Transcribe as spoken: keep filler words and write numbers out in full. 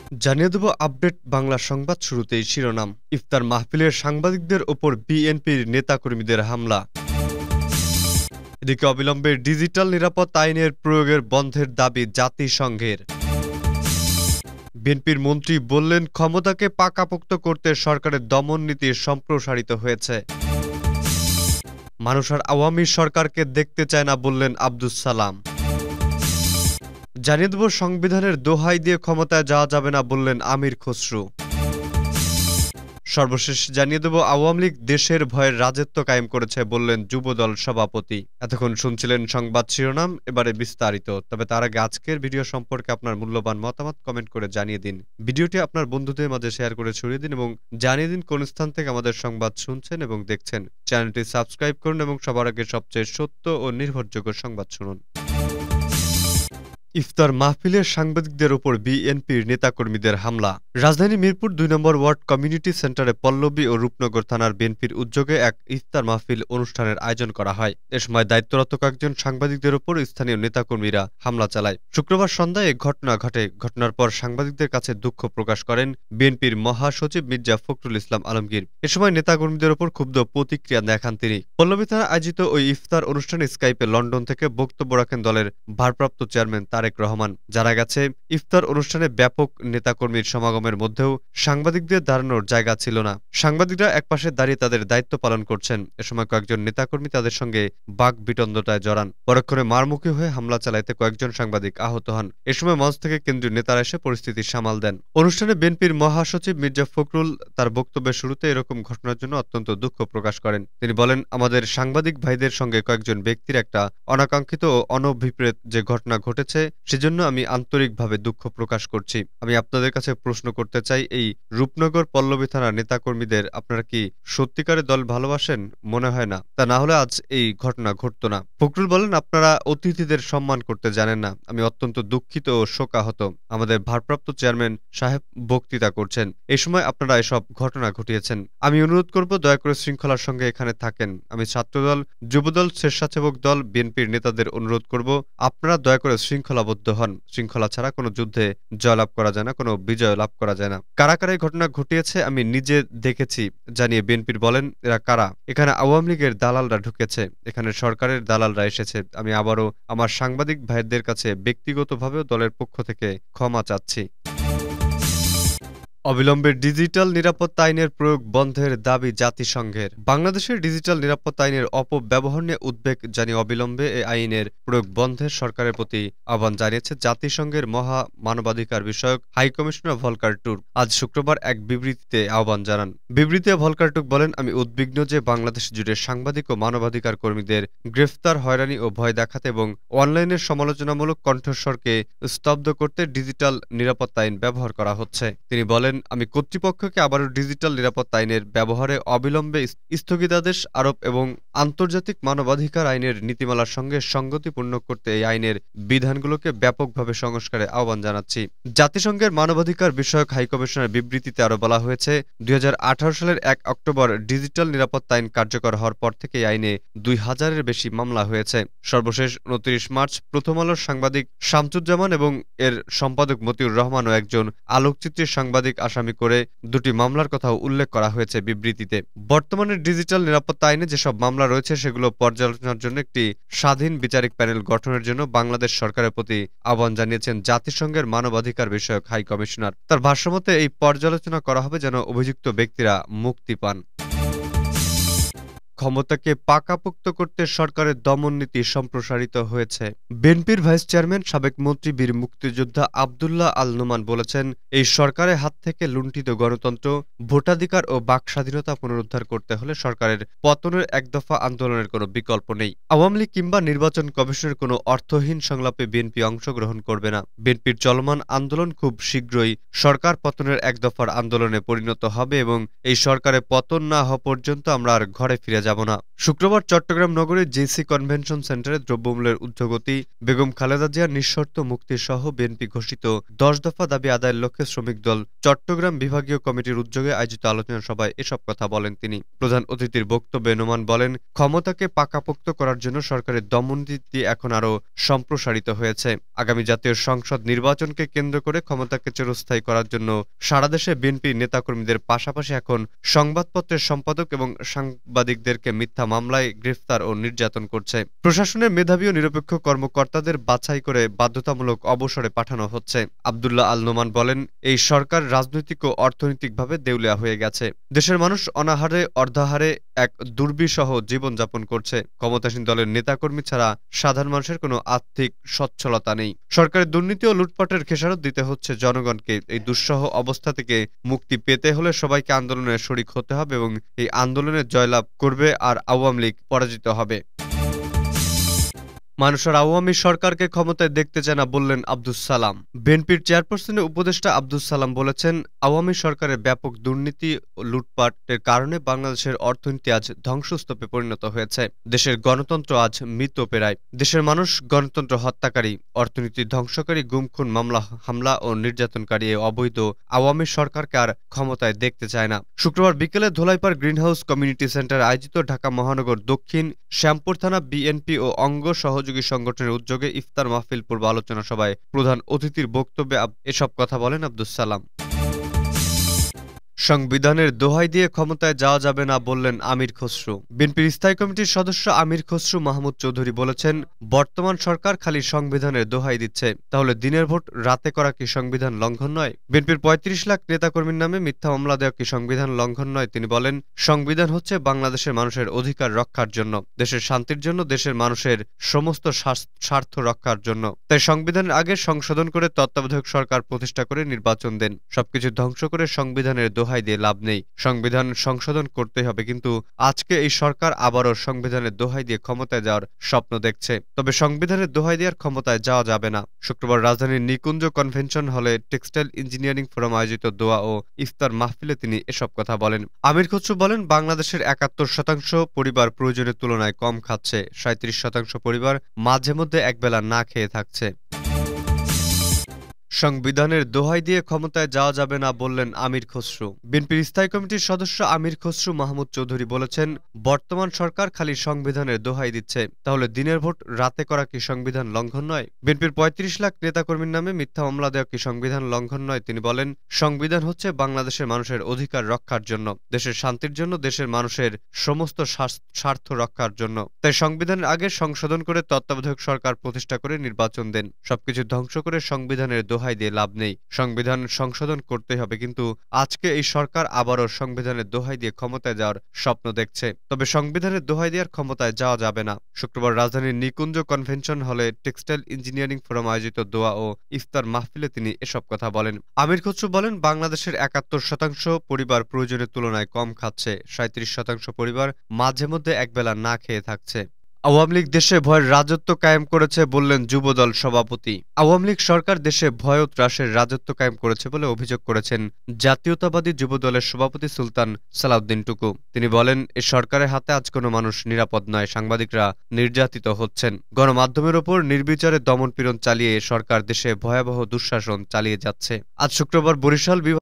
জানিয়ে দেব আপডেট বাংলা সংবাদ শুরুতেই শিরোনাম। ইফতার মাহফিলের সাংবাদিকদের ওপর বিএনপির নেতাকর্মীদের হামলা। এদিকে অবিলম্বে ডিজিটাল নিরাপত্তা আইনের প্রয়োগের বন্ধের দাবি জাতিসংঘের। বিএনপির মন্ত্রী বললেন, ক্ষমতাকে পাকাপোক্ত করতে সরকারের দমন নীতি সম্প্রসারিত হয়েছে। মানুষ আর আওয়ামী সরকারকে দেখতে চায় না বললেন আব্দুস সালাম। জানিয়ে দেব সংবিধানের দোহাই দিয়ে ক্ষমতায় যাওয়া যাবে না বললেন আমির খসরু। সর্বশেষ জানিয়ে দেব আওয়ামী লীগ দেশের ভয়ের রাজত্ব কায়েম করেছে বললেন যুবদল সভাপতি। এতক্ষণ শুনছিলেন সংবাদ শিরোনাম, এবারে বিস্তারিত। তবে তার আগে আজকের ভিডিও সম্পর্কে আপনার মূল্যবান মতামত কমেন্ট করে জানিয়ে দিন। ভিডিওটি আপনার বন্ধুদের মাঝে শেয়ার করে ছড়িয়ে দিন এবং জানিয়ে দিন কোন স্থান থেকে আমাদের সংবাদ শুনছেন এবং দেখছেন। চ্যানেলটি সাবস্ক্রাইব করুন এবং সবার আগে সবচেয়ে সত্য ও নির্ভরযোগ্য সংবাদ শুনুন। ইফতার মাহফিলের সাংবাদিকদের উপর বিএনপির নেতাকর্মীদের হামলা। রাজধানী মিরপুর দুই নম্বর ওয়ার্ড কমিউনিটি সেন্টারে পল্লবী ও রূপনগর থানার বিএনপির উদ্যোগে এক ইফতার মাহফিল অনুষ্ঠানের আয়োজন করা হয়। এ সময় দায়িত্বরত কয়েকজন সাংবাদিকদের উপর স্থানীয় নেতাকর্মীরা হামলা চালায়। শুক্রবার সন্ধ্যায় এই ঘটনা ঘটে। ঘটনার পর সাংবাদিকদের কাছে দুঃখ প্রকাশ করেন বিএনপির মহাসচিব মির্জা ফখরুল ইসলাম আলমগীর। এ সময় নেতাকর্মীদের উপর ক্ষুব্ধ প্রতিক্রিয়া দেখান তিনি। পল্লবী থানায় আয়োজিত ওই ইফতার অনুষ্ঠানে স্কাইপে লন্ডন থেকে বক্তব্য রাখেন দলের ভারপ্রাপ্ত চেয়ারম্যান তারেক রহমান। জানা গেছে, ইফতার অনুষ্ঠানে ব্যাপক নেতাকর্মীর সমাগমের মধ্যেও সাংবাদিকদের দাঁড়ানোর জায়গা ছিল না। সাংবাদিকরা একপাশে দাঁড়িয়ে তাদের দায়িত্ব পালন করছেন। এ সময় কয়েকজন নেতাকর্মী তাদের সঙ্গে বাক বিতণ্ডায় জড়ান। পরক্ষণে মারমুখী হয়ে হামলা চালাইতে কয়েকজন সাংবাদিক আহত হন। এ সময় মঞ্চ থেকে কেন্দ্রীয় নেতারা এসে পরিস্থিতি সামাল দেন। অনুষ্ঠানে বিএনপির মহাসচিব মির্জা ফখরুল তার বক্তব্যের শুরুতে এরকম ঘটনার জন্য অত্যন্ত দুঃখ প্রকাশ করেন। তিনি বলেন, আমাদের সাংবাদিক ভাইদের সঙ্গে কয়েকজন ব্যক্তির একটা অনাকাঙ্ক্ষিত ও অনভিপ্রেত যে ঘটনা ঘটেছে, সেজন্য আমি আন্তরিকভাবে দুঃখ প্রকাশ করছি। আমি আপনাদের কাছে প্রশ্ন করতে চাই, এই রূপনগর পল্লবী থানার নেতাকর্মীদের আপনারা কি সত্যিকারের দল ভালোবাসেন? মনে হয় না। তা না হলে আজ এই ঘটনা ঘটত না। ফখরুল বলেন, আপনারা অতিথিদের সম্মান করতে জানেন না। আমি অত্যন্ত দুঃখিত ও শোকাহত। আমাদের ভারপ্রাপ্ত চেয়ারম্যান সাহেব বক্তৃতা করছেন, এই সময় আপনারা এসব ঘটনা ঘটিয়েছেন। আমি অনুরোধ করব, দয়া করে শৃঙ্খলার সঙ্গে এখানে থাকেন। আমি ছাত্রদল, যুবদল, স্বেচ্ছাসেবক দল, বিএনপির নেতাদের অনুরোধ করব, আপনারা দয়া করে শৃঙ্খলাবদ্ধ হন। শৃঙ্খলা ছাড়া কোনো যুদ্ধে জয়লাভ করা যায় না, কোনো বিজয় লাভ করা যায় না। কারা কারা এই ঘটনা ঘটিয়েছে আমি নিজে দেখেছি জানিয়ে বিএনপির বলেন, এরা কারা? এখানে আওয়ামী লীগের দালালরা ঢুকেছে, এখানে সরকারের দালালরা এসেছে। আমি আবারও আমার সাংবাদিক ভাইদের কাছে ব্যক্তিগতভাবেও দলের পক্ষ থেকে ক্ষমা চাচ্ছি। অবিলম্বে ডিজিটাল নিরাপত্তা আইনের প্রয়োগ বন্ধের দাবি জাতিসংঘের। বাংলাদেশের ডিজিটাল নিরাপত্তা আইনের অপব্যবহার নিয়ে উদ্বেগ জানিয়ে অবিলম্বে এই আইনের প্রয়োগ বন্ধের সরকারের প্রতি আহ্বান জানিয়েছে জাতিসংঘের মহা মানবাধিকার বিষয়ক হাই কমিশনার ভলকার টুর্ক। আজ শুক্রবার এক বিবৃতিতে আহ্বান জানান। বিবৃতিতে ভলকার টুর্ক বলেন, আমি উদ্বিগ্ন যে বাংলাদেশ জুড়ে সাংবাদিক ও মানবাধিকার কর্মীদের গ্রেফতার, হয়রানি ও ভয় দেখাতে এবং অনলাইনের সমালোচনামূলক কণ্ঠস্বরকে স্তব্ধ করতে ডিজিটাল নিরাপত্তা আইন ব্যবহার করা হচ্ছে। তিনি বলেন, আমি কর্তৃপক্ষকে আবারও ডিজিটাল নিরাপত্তা আইনের ব্যবহারে অবিলম্বে স্থগিতাদেশ আরোপ এবং আন্তর্জাতিক মানবাধিকার আইনের নীতিমালার সঙ্গে সঙ্গতিপূর্ণ করতে এই আইনের বিধানগুলোকে ব্যাপকভাবে সংস্কারে আহ্বান জানাচ্ছি। জাতিসংঘের মানবাধিকার বিষয়ক হাইকমিশনের বিবৃতিতে আরও বলা হয়েছে, দুই হাজার আঠারো সালের এক অক্টোবর ডিজিটাল নিরাপত্তা আইন কার্যকর হওয়ার পর থেকে এই আইনে দুই হাজারের বেশি মামলা হয়েছে। সর্বশেষ উনত্রিশ মার্চ প্রথম আলোর সাংবাদিক শামসুজ্জামান এবং এর সম্পাদক মতিউর রহমান ও একজন আলোকচিত্রী সাংবাদিক আসামি করে দুটি মামলার কথাও উল্লেখ করা হয়েছে বিবৃতিতে। বর্তমানে ডিজিটাল নিরাপত্তা আইনে যেসব মামলা রয়েছে সেগুলো পর্যালোচনার জন্য একটি স্বাধীন বিচারিক প্যানেল গঠনের জন্য বাংলাদেশ সরকারের প্রতি আহ্বান জানিয়েছেন জাতিসংঘের মানবাধিকার বিষয়ক হাই কমিশনার। তার ভাষ্যমতে এই পর্যালোচনা করা হবে যেন অভিযুক্ত ব্যক্তিরা মুক্তি পান। ক্ষমতাকে পাকাপোক্ত করতে সরকারের দমন নীতি সম্প্রসারিত হয়েছে। বিএনপির ভাইস চেয়ারম্যান সাবেক মন্ত্রী বীর মুক্তিযোদ্ধা আব্দুল্লাহ আল নোমান বলেছেন, এই সরকারের হাত থেকে লুণ্ঠিত গণতন্ত্র, ভোটাধিকার ও বাক স্বাধীনতা পুনরুদ্ধার করতে হলে সরকারের পতনের একদফা আন্দোলনের কোনো বিকল্প নেই। আওয়ামী লীগ কিংবা নির্বাচন কমিশনের কোনো অর্থহীন সংলাপে বিএনপি অংশগ্রহণ করবে না। বিএনপির চলমান আন্দোলন খুব শীঘ্রই সরকার পতনের একদফার আন্দোলনে পরিণত হবে এবং এই সরকারের পতন না হওয়া পর্যন্ত আমরা আর ঘরে ফিরে যাব না। শুক্রবার চট্টগ্রাম নগরীর জেসি কনভেনশন সেন্টারে দ্রব্যমূল্যের ঊর্ধ্বগতি, বেগম খালেদা জিয়ার নিঃশর্ত মুক্তি সহ বিএনপি ঘোষিত দশ দফা দাবি আদায়ের লক্ষ্যে শ্রমিক দল চট্টগ্রাম বিভাগীয় কমিটির উদ্যোগে আয়োজিত আলোচনা সভায় এসব কথা বলেন তিনি। প্রধান অতিথির বক্তব্যে নোমান বলেন, ক্ষমতাকে পাকাপোক্ত করার জন্য সরকারের দমননীতি এখন আরও সম্প্রসারিত হয়েছে। আগামী জাতীয় সংসদ নির্বাচনকে কেন্দ্র করে ক্ষমতাকে চিরস্থায়ী করার জন্য সারা দেশে বিএনপি নেতাকর্মীদের পাশাপাশি এখন সংবাদপত্রের সম্পাদক এবং সাংবাদিকদেরকে মিথ্যা মামলায় গ্রেফতার ও নির্যাতন করছে। প্রশাসনের মেধাবী ও নিরপেক্ষ কর্মকর্তাদের বাছাই করে বাধ্যতামূলক অবসরে পাঠানো হচ্ছে। আব্দুল্লাহ আল নোমান বলেন, এই সরকার রাজনৈতিক ও অর্থনৈতিকভাবে দেউলিয়া হয়ে গেছে। দেশের মানুষ অনাহারে অর্ধাহারে এক দুর্বিষহ জীবনযাপন করছে। ক্ষমতাসীন দলের নেতাকর্মী ছাড়া সাধারণ মানুষের কোনো আর্থিক সচ্ছলতা নেই। সরকারের দুর্নীতি ও লুটপাটের খেসারত দিতে হচ্ছে জনগণকে। এই দুঃসহ অবস্থা থেকে মুক্তি পেতে হলে সবাইকে আন্দোলনে শরিক হতে হবে এবং এই আন্দোলনে জয়লাভ করবে আর আওয়ামী লীগ পরাজিত হবে। মানুষের আওয়ামী সরকারকে ক্ষমতায় দেখতে চায় না বললেন আব্দুস সালাম। বিএনপির চেয়ারপারসনের উপদেষ্টা আব্দুস সালাম বলেছেন, আওয়ামী সরকারের ব্যাপক দুর্নীতি ও লুটপাটের কারণে বাংলাদেশের অর্থনীতি আজ ধ্বংসস্তূপে পরিণত হয়েছে। দেশের গণতন্ত্র আজ মৃতপ্রায়। দেশের মানুষ গণতন্ত্র হত্যাকারী, অর্থনীতি ধ্বংসকারী, গুমখুন, মামলা হামলা ও নির্যাতনকারী এই অবৈধ আওয়ামী সরকারকে আর ক্ষমতায় দেখতে চায় না। শুক্রবার বিকেলে ধোলাইপাড় গ্রিনহাউস কমিউনিটি সেন্টারে আয়োজিত ঢাকা মহানগর দক্ষিণ শ্যামপুর থানা বিএনপি ও অঙ্গ সহযোগী সংগঠনের উদ্যোগে ইফতার মাহফিল পূর্ব আলোচনা সভায় প্রধান অতিথির বক্তব্যে এসব কথা বলেন আব্দুস সালাম। সংবিধানের দোহাই দিয়ে ক্ষমতায় যাওয়া যাবে না বললেন আমির খসরু। বিএনপির স্থায়ী কমিটির সদস্য আমির খসরু মাহমুদ চৌধুরী বলেছেন, বর্তমান সরকার খালি সংবিধানের দোহাই দিচ্ছে, তাহলে দিনের ভোট রাতে করা কি সংবিধান লঙ্ঘন নয়? বিএনপির পঁয়ত্রিশ লাখ নেতাকর্মীর নামে মিথ্যা মামলা দেওয়া কি সংবিধান লঙ্ঘন নয়? তিনি বলেন, সংবিধান হচ্ছে বাংলাদেশের মানুষের অধিকার রক্ষার জন্য, দেশের শান্তির জন্য, দেশের মানুষের সমস্ত স্বার্থ রক্ষার জন্য। তাই সংবিধানের আগে সংশোধন করে তত্ত্বাবধায়ক সরকার প্রতিষ্ঠা করে নির্বাচন দেন। সবকিছু ধ্বংস করে সংবিধানের দোহাই দিয়ে লাভ নেই। সংবিধান সংশোধন করতে হবে, কিন্তু আজকে এই সরকার আবারও সংবিধানের দোহাই দিয়ে ক্ষমতায় যাওয়ার স্বপ্ন দেখছে। তবে সংবিধানের দোহাই দেওয়ার ক্ষমতায় যাওয়া যাবে না। শুক্রবার রাজধানীর নিকুঞ্জ কনভেনশন হলে টেক্সটাইল ইঞ্জিনিয়ারিং ফোরাম আয়োজিত দোয়া ও ইফতার মাহফিলে তিনি এসব কথা বলেন। আমির খসরু বলেন, বাংলাদেশের একাত্তর শতাংশ পরিবার প্রয়োজনের তুলনায় কম খাচ্ছে, সাঁত্রিশ শতাংশ পরিবার মাঝে মধ্যে একবেলা না খেয়ে থাকছে। সংবিধানের দোহাই দিয়ে ক্ষমতায় যাওয়া যাবে না বললেন আমির খসরু। বিএনপির স্থায়ী কমিটির সদস্য আমির খসরু মাহমুদ চৌধুরী বলেছেন, বর্তমান সরকার খালি সংবিধানের দোহাই দিচ্ছে, তাহলে দিনের ভোট রাতে করা কি সংবিধান লঙ্ঘন নয়? বিএনপির পঁয়ত্রিশ লাখ নেতাকর্মীর নামে মিথ্যা মামলা দেওয়া কি সংবিধান লঙ্ঘন নয়? তিনি বলেন, সংবিধান হচ্ছে বাংলাদেশের মানুষের অধিকার রক্ষার জন্য, দেশের শান্তির জন্য, দেশের মানুষের সমস্ত স্বার্থ রক্ষার জন্য। তাই সংবিধানের আগে সংশোধন করে তত্ত্বাবধায়ক সরকার প্রতিষ্ঠা করে নির্বাচন দেন। সবকিছু ধ্বংস করে সংবিধানের দোহাই দিয়ে লাভ নেই। সংবিধান সংশোধন করতে হবে, কিন্তু আজকে এই সরকার আবারও সংবিধানের দোহাই দিয়ে ক্ষমতায় যাওয়ার স্বপ্ন দেখছে। তবে সংবিধানের দোহাই দেওয়ার ক্ষমতায় যাওয়া যাবে না। শুক্রবার রাজধানীর নিকুঞ্জ কনভেনশন হলে টেক্সটাইল ইঞ্জিনিয়ারিং ফোরাম আয়োজিত দোয়া ও ইফতার মাহফিলে তিনি এসব কথা বলেন। আমির খসরু বলেন, বাংলাদেশের একাত্তর শতাংশ পরিবার প্রয়োজনের তুলনায় কম খাচ্ছে, সাঁত্রিশ শতাংশ পরিবার মাঝে মধ্যে একবেলা না খেয়ে থাকছে। আওয়ামী লীগ দেশে ভয়ের রাজত্ব কায়েম করেছে বললেন যুবদল সভাপতি। আওয়ামী লীগ সরকার দেশে ভয় ও ত্রাসের রাজত্ব কায়েম করেছে বলে অভিযোগ করেছেন জাতীয়তাবাদী যুবদলের সভাপতি সুলতান সালাউদ্দিন টুকু। তিনি বলেন, এ সরকারের হাতে আজ কোনো মানুষ নিরাপদ নয়, সাংবাদিকরা নির্যাতিত হচ্ছেন। গণমাধ্যমের ওপর নির্বিচারে দমনপীড়ন চালিয়ে সরকার দেশে ভয়াবহ দুঃশাসন চালিয়ে যাচ্ছে। আজ শুক্রবার বরিশাল